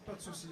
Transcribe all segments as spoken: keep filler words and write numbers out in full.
Pas de soucis.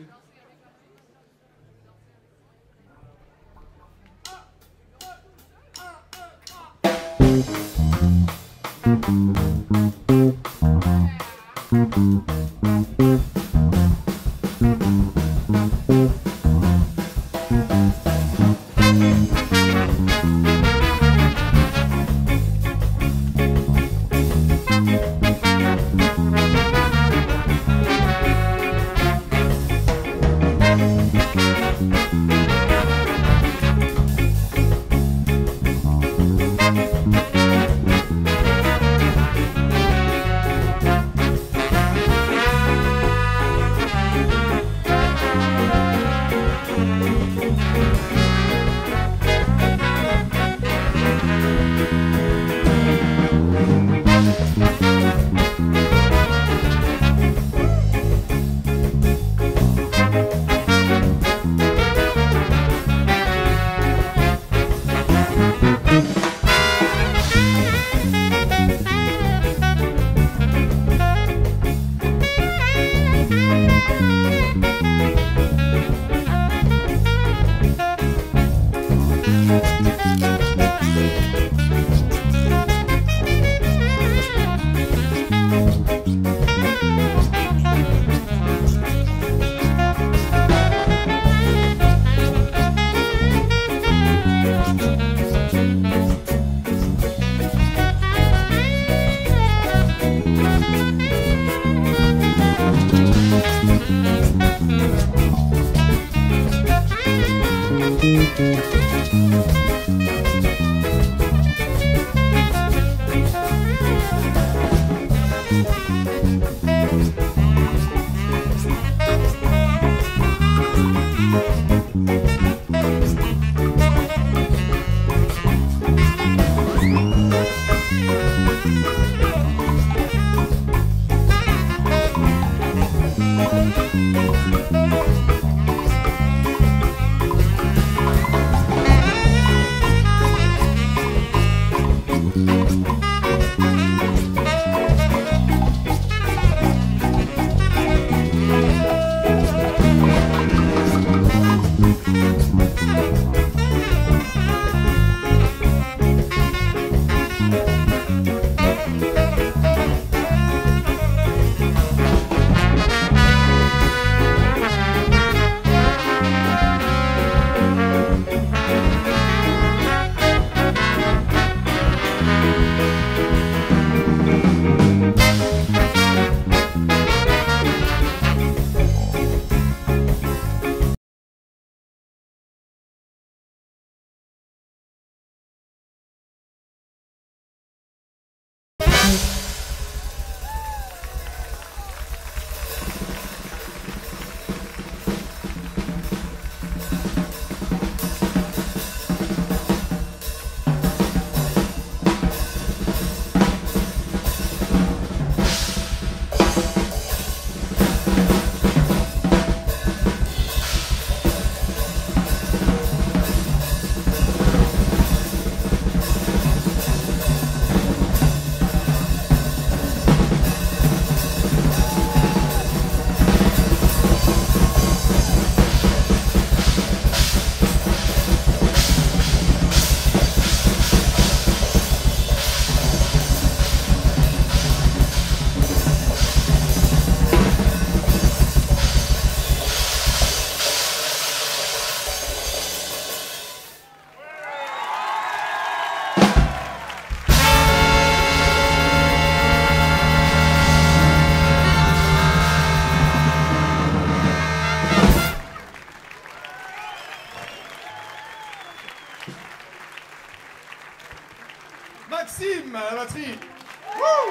Maxime à la batterie. Wouh!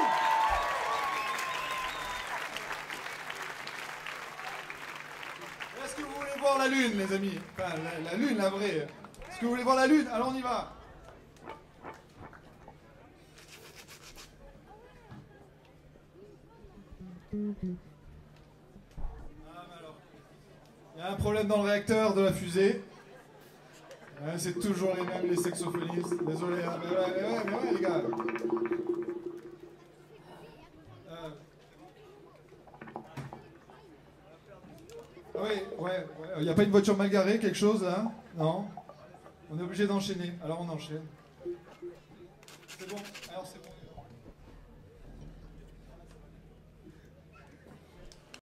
Est-ce que vous voulez voir la lune, les amis? Enfin, la, la lune, la vraie. Est-ce que vous voulez voir la lune? Alors on y va. Ah, mais alors, il y a un problème dans le réacteur de la fusée. Ouais, c'est toujours les mêmes, les saxophonistes. Désolé, hein, mais ouais, mais ouais, mais ouais, les gars. Euh... Ah oui, ouais, il n'y a pas une voiture mal garée, quelque chose là? Non? On est obligé d'enchaîner, alors on enchaîne. C'est bon, alors c'est bon.